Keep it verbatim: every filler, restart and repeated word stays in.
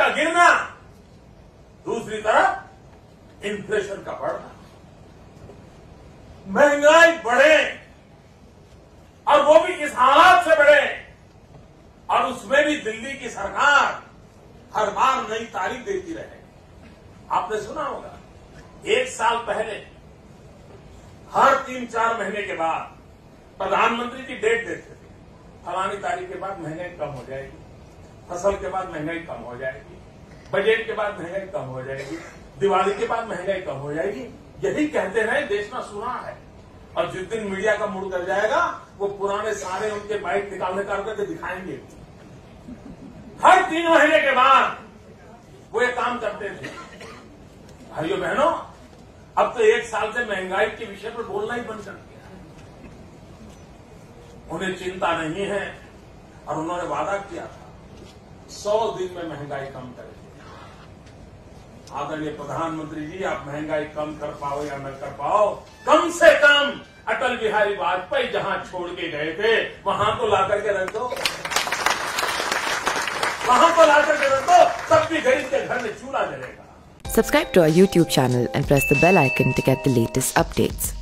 गिरना, दूसरी तरफ इन्फ्लेशन का बढ़ना, महंगाई बढ़े और वो भी इस हालात से बढ़े, और उसमें भी दिल्ली की सरकार हर बार नई तारीख देती रहे। आपने सुना होगा, एक साल पहले हर तीन चार महीने के बाद प्रधानमंत्री की डेट देते थे, फलानी तारीख के बाद महंगाई कम हो जाएगी, फसल के बाद महंगाई कम हो जाएगी, बजट के बाद महंगाई कम हो जाएगी, दिवाली के बाद महंगाई कम हो जाएगी। यही कहते रहे, देश में सुना है। और जिस दिन मीडिया का मूड कर जाएगा, वो पुराने सारे उनके बाइक निकालने का करके दिखाएंगे। हर तीन महीने के बाद वो ये काम करते थे। भाइयों बहनों, अब तो एक साल से महंगाई के विषय पर बोलना ही बंद कर दिया है। उन्हें चिंता नहीं है, और उन्होंने वादा किया था सौ दिन में महंगाई कम करेंगे। आदरणीय प्रधानमंत्री जी, आप महंगाई कम कर पाओ या न कर पाओ, कम से कम अटल बिहारी वाजपेयी जहां छोड़ के गए थे, वहां तो ला करके रख दो, वहां तो ला करके रख दो, तब भी गरीब के घर में चूल्हा जलेगा। Subscribe to our YouTube channel and press the bell icon to get the latest updates.